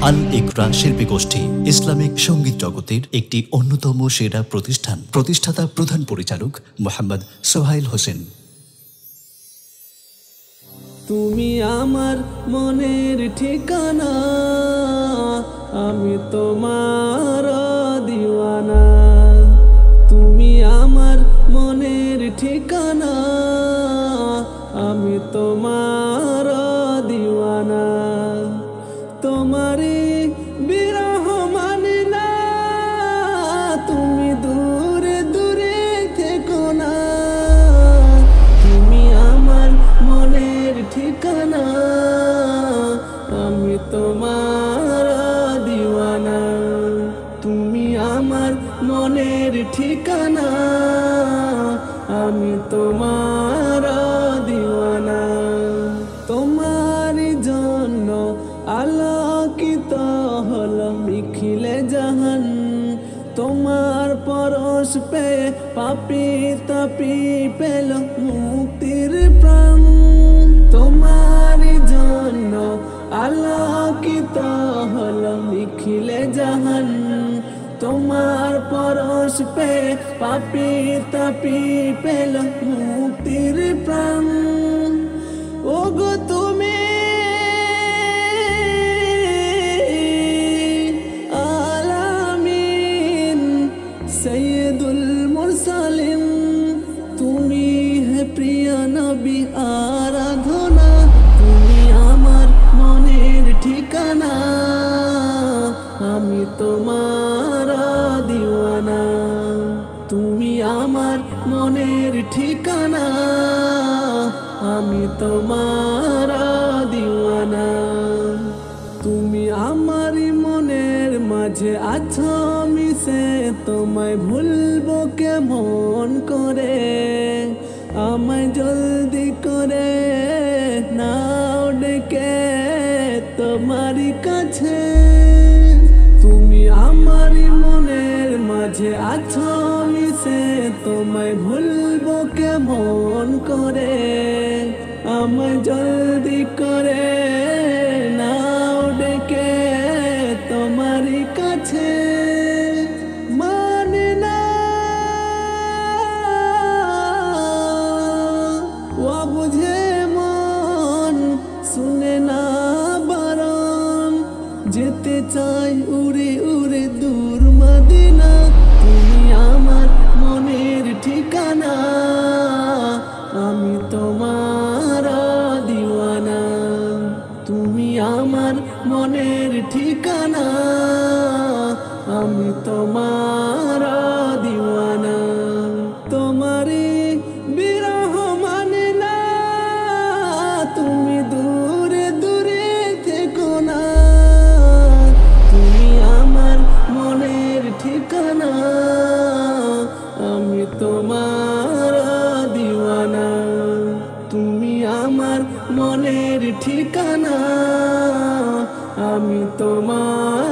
আল ইকরা শিল্পী গোষ্ঠী ইসলামিক সঙ্গীত জগতের একটি অন্যতম সেরা প্রতিষ্ঠান। প্রতিষ্ঠাতা প্রধান পরিচালক মোহাম্মদ সোহাইল হোসেন। তুমি আমার মনের ঠিকানা, আমি তোমার দিওয়ানা। তুমি আমার মনের ঠিকানা, আমি তোমার দিওয়ানা। তোমারে বিরহ মানি না, তুমি দূরে দূরে থেকো না। তুমি আমার মনের ঠিকানা, আমি তোমার দিওয়ানা। তুমি আমার মনের ঠিকানা, আমি তোমার দিওয়ানা। তোমার জন্য আলোকিত হলো নিখিলে জাহান, তোমার পরশ পেয়ে পাপী তাপী পেল মুক্তির প্রাণ। তোমার জন্য আলোকিত হলো নিখিলে জাহান, তোমার পরশ পেয়ে পাপী তাপী পেল মুক্তির প্রাণ। ওগো তুমি আলামিন সৈয়দুল মুরসালিন, তুমি হে প্রিয় নবী আরাধনা। তুমি আমার মনের ঠিকানা, আমি তোমার দিওয়ানা। তুমি আমার মনের ঠিকানা, আমি তোমার দিওয়ানা। তুমি আমার মনের মাঝে আছো মিশে, তোমায় ভুলবো কেমন করে। আমায় জলদি করে নাও ডেকে তোমারই কাছে। তুমি আমার মনের মাঝে আছো মিশে, তোমায় ভুলবো কেমন করে। আমায় জলদি করে নাও ডেকে তোমারই কাছে। মানে না ও বুঝে মন, শুনে না বারণ, যেতে চাই উড়ে উড়ে দূর মদিনা। তুমি আমার মনের ঠিকানা, আমি তোমার দিওয়ানা। তুমি আমার মনের ঠিকানা, আমি তোমার দিওয়ানা। তোমারে বিরহ মানে না, তুমি দূরে দূরে থেকো না। তুমি আমার মনের ঠিকানা, আমি তোমার দিওয়ানা। তুমি আমার মনের ঠিকানা, আমি তোমার